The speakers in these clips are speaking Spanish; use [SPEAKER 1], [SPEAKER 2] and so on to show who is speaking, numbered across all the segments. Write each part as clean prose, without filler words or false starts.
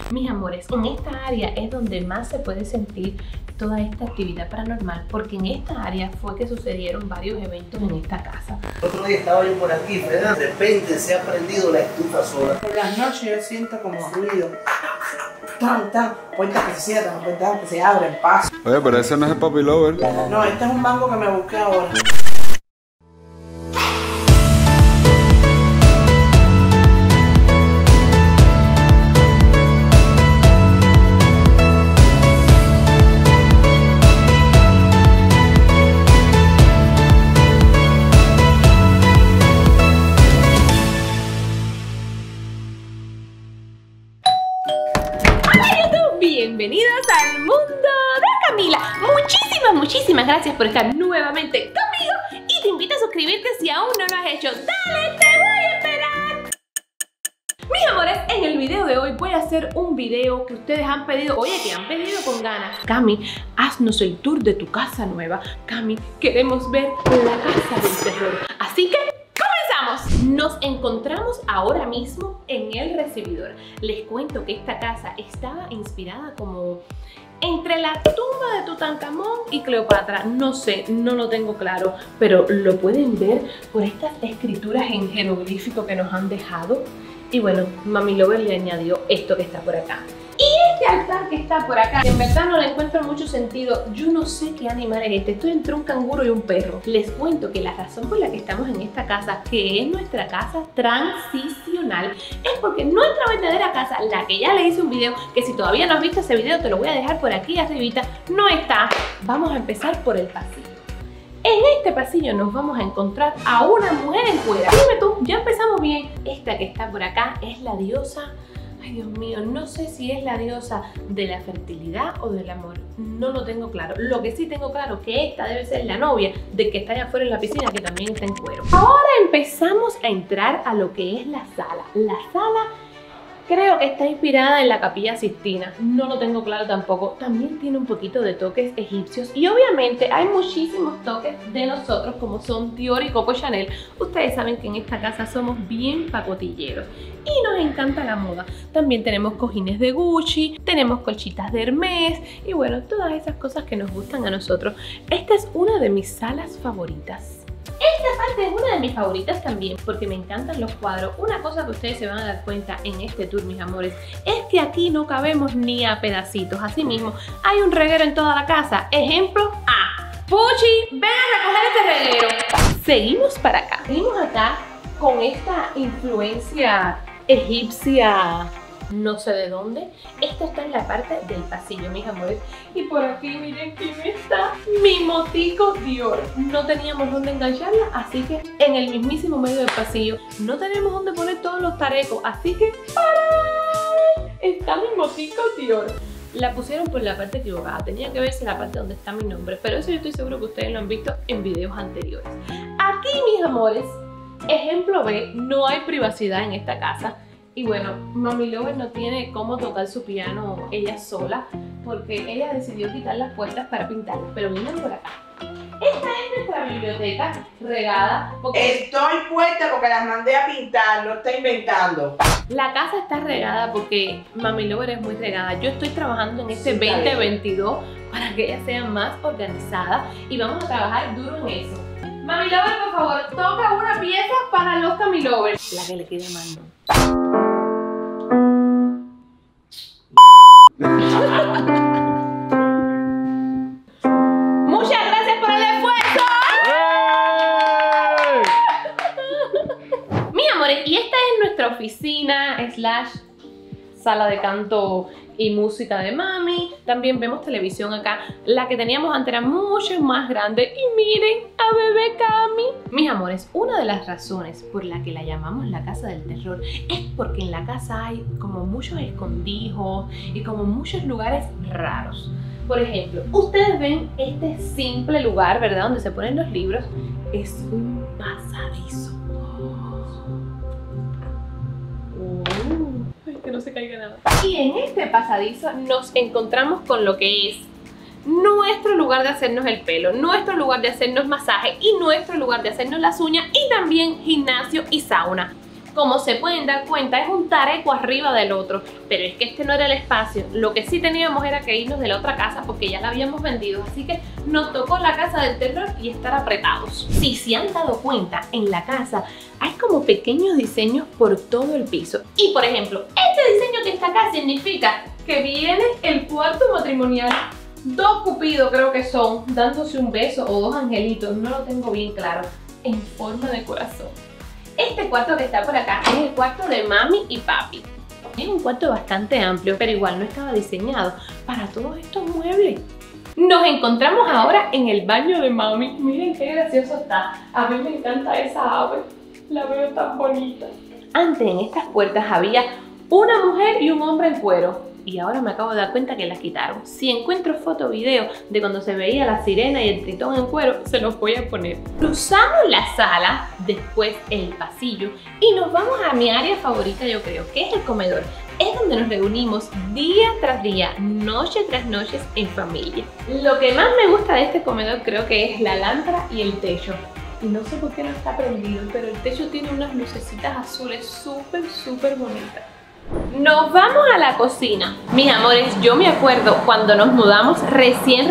[SPEAKER 1] Mis amores, en esta área es donde más se puede sentir toda esta actividad paranormal, porque en esta área fue que sucedieron varios eventos en esta casa.
[SPEAKER 2] El otro día estaba yo por aquí, ¿verdad? De repente se ha prendido la estufa sola.
[SPEAKER 3] Por las noches yo siento como ruido. Tan, puertas que se cierran, puertas que se abren, paso.
[SPEAKER 4] Oye, pero ese no es el Puppy Lover.
[SPEAKER 3] No, este es un banco que me busqué ahora.
[SPEAKER 1] Bienvenidos al mundo de Camila. Muchísimas gracias por estar nuevamente conmigo y te invito a suscribirte si aún no lo has hecho. ¡Dale, te voy a esperar! Mis amores, en el video de hoy voy a hacer un video que ustedes han pedido, oye, que han pedido con ganas. Cami, haznos el tour de tu casa nueva. Cami, queremos ver la casa del terror. Así que nos encontramos ahora mismo en el recibidor. Les cuento que esta casa estaba inspirada como entre la tumba de Tutankamón y Cleopatra. No sé, no lo tengo claro, pero lo pueden ver por estas escrituras en jeroglífico que nos han dejado. Y bueno, Mami Lover le añadió esto que está por acá. Y este altar que está por acá, que en verdad no le encuentro mucho sentido. Yo no sé qué animal es este. Estoy entre un canguro y un perro. Les cuento que la razón por la que estamos en esta casa, que es nuestra casa transicional, es porque nuestra verdadera casa, la que ya le hice un video, que si todavía no has visto ese video te lo voy a dejar por aquí arribita, no está. Vamos a empezar por el pasillo. En este pasillo nos vamos a encontrar a una mujer en cuera. Dime tú, ya empezamos bien. Esta que está por acá es la diosa. Ay, Dios mío, no sé si es la diosa de la fertilidad o del amor. No lo tengo claro. Lo que sí tengo claro que esta debe ser la novia de que está allá afuera en la piscina, que también está en cuero. Ahora empezamos a entrar a lo que es la sala. La sala creo que está inspirada en la Capilla Sixtina. No lo tengo claro tampoco. También tiene un poquito de toques egipcios. Y obviamente hay muchísimos toques de nosotros, como son Dior y Coco Chanel. Ustedes saben que en esta casa somos bien pacotilleros y nos encanta la moda. También tenemos cojines de Gucci, tenemos colchitas de Hermès y bueno, todas esas cosas que nos gustan a nosotros. Esta es una de mis salas favoritas. Esta parte es una de mis favoritas también porque me encantan los cuadros. Una cosa que ustedes se van a dar cuenta en este tour, mis amores, es que aquí no cabemos ni a pedacitos. Así mismo, hay un reguero en toda la casa. Ejemplo A. Puchi, ven a recoger este reguero. Seguimos para acá. Seguimos acá con esta influencia egipcia, no sé de dónde. Esto está en la parte del pasillo, mis amores. Y por aquí miren quién está, mi motico Dior. No teníamos dónde engancharla, así que en el mismísimo medio del pasillo. No tenemos dónde poner todos los tarecos, así que ¡para! Está mi motico Dior. La pusieron por la parte equivocada, tenía que verse la parte donde está mi nombre, pero eso yo estoy seguro que ustedes lo han visto en videos anteriores. Aquí, mis amores, ejemplo B, no hay privacidad en esta casa. Y bueno, Mami Lover no tiene cómo tocar su piano ella sola porque ella decidió quitar las puertas para pintarlas. Pero miren por acá. Esta es nuestra biblioteca regada.
[SPEAKER 3] Estoy puesta porque las mandé a pintar, no está inventando.
[SPEAKER 1] La casa está regada porque Mami Lover es muy regada. Yo estoy trabajando en este 2022 para que ella sea más organizada y vamos a trabajar duro en eso. Mami Lover, por favor, toca una pieza para los Cami Lovers. La que le quede mano. Muchas gracias por el esfuerzo. Mis amores, y esta es nuestra oficina / sala de canto y música de Mami. También vemos televisión acá. La que teníamos antes era mucho más grande. Y miren a bebé Cami. Mis amores, una de las razones por la que la llamamos la casa del terror es porque en la casa hay como muchos escondijos y como muchos lugares raros. Por ejemplo, ustedes ven este simple lugar, ¿verdad? Donde se ponen los libros. Es un pasadizo. Que no se caiga nada. Y en este pasadizo nos encontramos con lo que es nuestro lugar de hacernos el pelo, nuestro lugar de hacernos masaje y nuestro lugar de hacernos las uñas y también gimnasio y sauna. Como se pueden dar cuenta, es un tareco arriba del otro, pero es que este no era el espacio. Lo que sí teníamos era que irnos de la otra casa porque ya la habíamos vendido, así que nos tocó la casa del terror y estar apretados. Si se han dado cuenta, en la casa hay como pequeños diseños por todo el piso. Y por ejemplo, este diseño que está acá significa que viene el cuarto matrimonial. Dos cupidos creo que son, dándose un beso, o dos angelitos, no lo tengo bien claro, en forma de corazón. Este cuarto que está por acá es el cuarto de mami y papi. Es un cuarto bastante amplio, pero igual no estaba diseñado para todos estos muebles. Nos encontramos ahora en el baño de mami. Miren qué gracioso está. A mí me encanta esa ave. La veo tan bonita. Antes en estas puertas había una mujer y un hombre en cuero. Y ahora me acabo de dar cuenta que las quitaron. Si encuentro foto o video de cuando se veía la sirena y el tritón en cuero, se los voy a poner. Cruzamos la sala, después el pasillo y nos vamos a mi área favorita, yo creo, que es el comedor. Es donde nos reunimos día tras día, noche tras noche en familia. Lo que más me gusta de este comedor creo que es la lámpara y el techo. Y no sé por qué no está prendido, pero el techo tiene unas lucecitas azules súper bonitas. Nos vamos a la cocina. Mis amores, yo me acuerdo cuando nos mudamos recién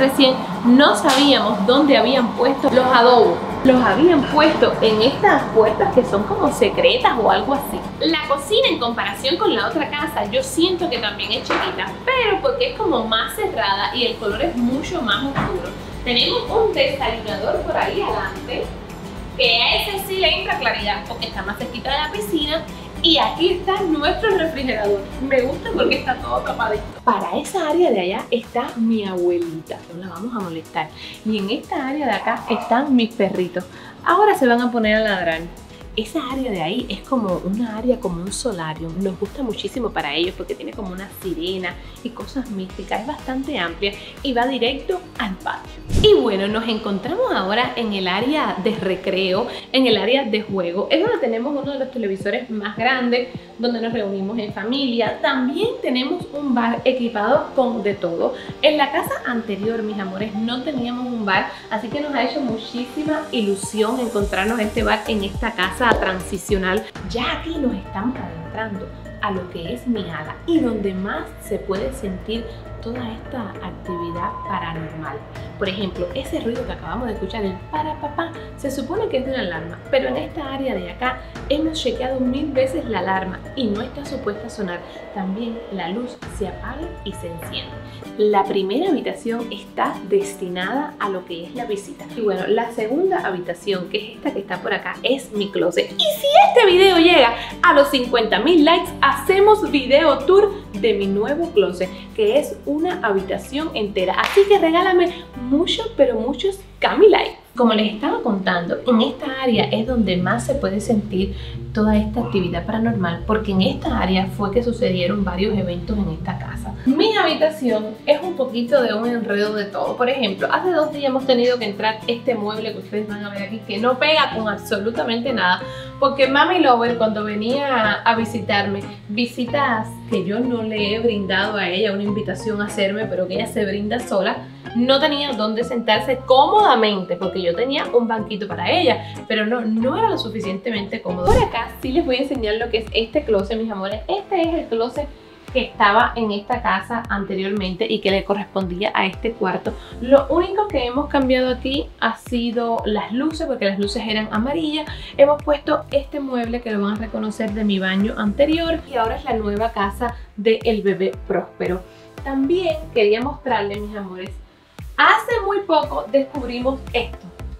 [SPEAKER 1] no sabíamos dónde habían puesto los adobos. Los habían puesto en estas puertas que son como secretas o algo así. La cocina en comparación con la otra casa yo siento que también es chiquita, pero porque es como más cerrada y el color es mucho más oscuro. Tenemos un desayunador por ahí adelante, que a ese sí le entra claridad porque está más cerquita de la piscina. Y aquí está nuestro refrigerador. Me gusta porque está todo tapadito. Para esa área de allá está mi abuelita. No la vamos a molestar. Y en esta área de acá están mis perritos. Ahora se van a poner a ladrar. Esa área de ahí es como una área, como un solarium. Nos gusta muchísimo para ellos porque tiene como una sirena y cosas místicas. Es bastante amplia y va directo al patio. Y bueno, nos encontramos ahora en el área de recreo, en el área de juego. Es donde tenemos uno de los televisores más grandes, donde nos reunimos en familia. También tenemos un bar equipado con de todo. En la casa anterior, mis amores, no teníamos un bar, así que nos ha hecho muchísima ilusión encontrarnos este bar en esta casa transicional. Ya aquí nos estamos adentrando a lo que es mi ala y donde más se puede sentir toda esta actividad paranormal. Por ejemplo, ese ruido que acabamos de escuchar, el para papá, se supone que es de una alarma, pero en esta área de acá hemos chequeado 1000 veces la alarma y no está supuesta a sonar. También la luz se apaga y se enciende. La primera habitación está destinada a lo que es la visita. Y bueno, la segunda habitación, que es esta que está por acá, es mi closet. Y si este video llega a los 50.000 likes, hacemos video tour de mi nuevo closet, que es una habitación entera. Así que regálame muchos, pero muchos Cami likes. Como les estaba contando, en esta área es donde más se puede sentir toda esta actividad paranormal, porque en esta área fue que sucedieron varios eventos en esta casa. Mi habitación es un poquito de un enredo de todo. Por ejemplo, hace 2 días hemos tenido que entrar este mueble que ustedes van a ver aquí, que no pega con absolutamente nada, porque Mami Lover, cuando venía a visitarme, visitas que yo no le he brindado a ella una invitación a hacerme, pero que ella se brinda sola, no tenía dónde sentarse cómodamente, porque yo tenía un banquito para ella, pero no era lo suficientemente cómodo. Por acá sí les voy a enseñar lo que es este closet, mis amores. Este es el closet que estaba en esta casa anteriormente y que le correspondía a este cuarto. Lo único que hemos cambiado aquí ha sido las luces, porque las luces eran amarillas. Hemos puesto este mueble que lo van a reconocer de mi baño anterior, y ahora es la nueva casa del bebé Próspero. También quería mostrarles, mis amores, hace muy poco descubrimos esto.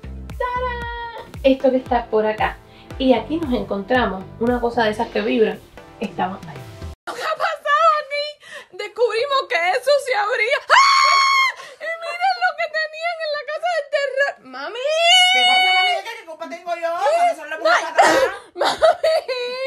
[SPEAKER 1] ¡Tarán! Esto que está por acá. Y aquí nos encontramos una cosa de esas que vibran. Estaban ahí.
[SPEAKER 4] ¿Qué ha pasado aquí? Descubrimos que eso se abría. ¡Ah! Y miren lo que tenían en la casa del terror. ¡Mami!
[SPEAKER 3] ¿Qué pasa, mami? ¿Qué culpa tengo yo? ¿Cuándo son las puertas?
[SPEAKER 4] ¡Mami!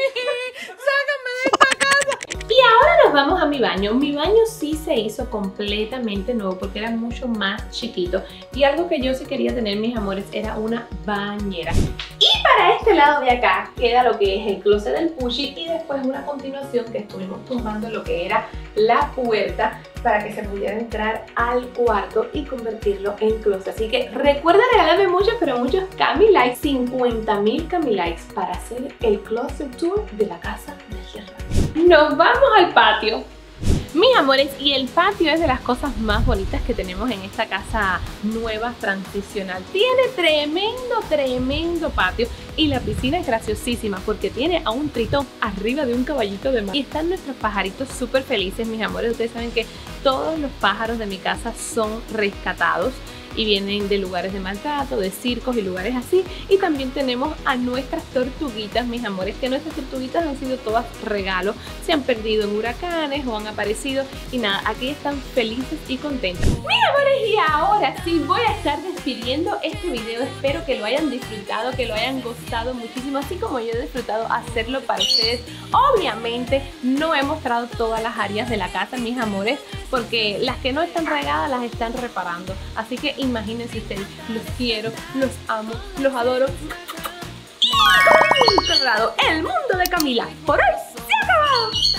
[SPEAKER 4] ¡Sácame de esta casa!
[SPEAKER 1] Y ahora nos vamos a mi baño. Mi baño sí se hizo completamente nuevo porque era mucho más chiquito. Y algo que yo sí quería tener, mis amores, era una bañera. Y para este lado de acá queda lo que es el closet del Pushy y después una continuación que estuvimos tumbando lo que era la puerta para que se pudiera entrar al cuarto y convertirlo en closet. Así que recuerda regalarme muchos, pero muchos Cami Likes, 50,000 Cami Likes para hacer el closet tour de la casa de Gerardo. Nos vamos al patio. Mis amores, y el patio es de las cosas más bonitas que tenemos en esta casa nueva transicional. Tiene tremendo patio y la piscina es graciosísima porque tiene a un tritón arriba de un caballito de mar. Y están nuestros pajaritos súper felices, mis amores. Ustedes saben que todos los pájaros de mi casa son rescatados y vienen de lugares de maltrato, de circos y lugares así. Y también tenemos a nuestras tortuguitas, mis amores, que nuestras tortuguitas han sido todas regalos, se han perdido en huracanes o han aparecido y nada, aquí están felices y contentas. Mis amores, y ahora sí voy a estar despidiendo este video. Espero que lo hayan disfrutado, que lo hayan gustado muchísimo, así como yo he disfrutado hacerlo para ustedes. Obviamente no he mostrado todas las áreas de la casa, mis amores, porque las que no están regadas las están reparando. Así que imagínense ustedes, los quiero, los amo, los adoro. Y con el mundo de Camila, por hoy se ha acabado.